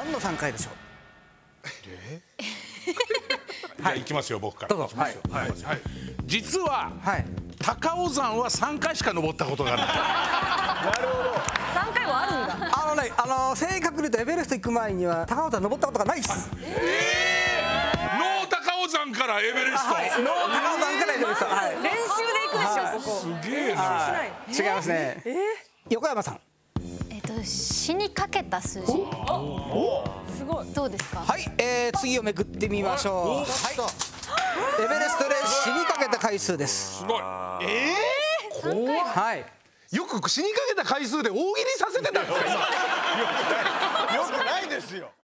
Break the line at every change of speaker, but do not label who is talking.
何の3回でしょう。
はい、行きますよ、僕から。
どうぞ。はい。
実は、
はい。
高尾山は3回しか登ったことがない。
なるほど。
3回もあるんだ。
正確に言うとエベレスト行く前には高尾山登ったことがないです。
ノー高尾山からエベレスト。
はい。ノー高尾山からエベレスト。はい。
練習で行くでしょ、ここ。
すげえな。
違いますね。横山さん。
死にかけた数字。
すごい。
どうですか。
はい。次をめくってみましょう。はい。エベレストで死にかけた回数です。
すごい。
はい。
よく死にかけた回数で大喜利させてたんですか今。よくないですよ。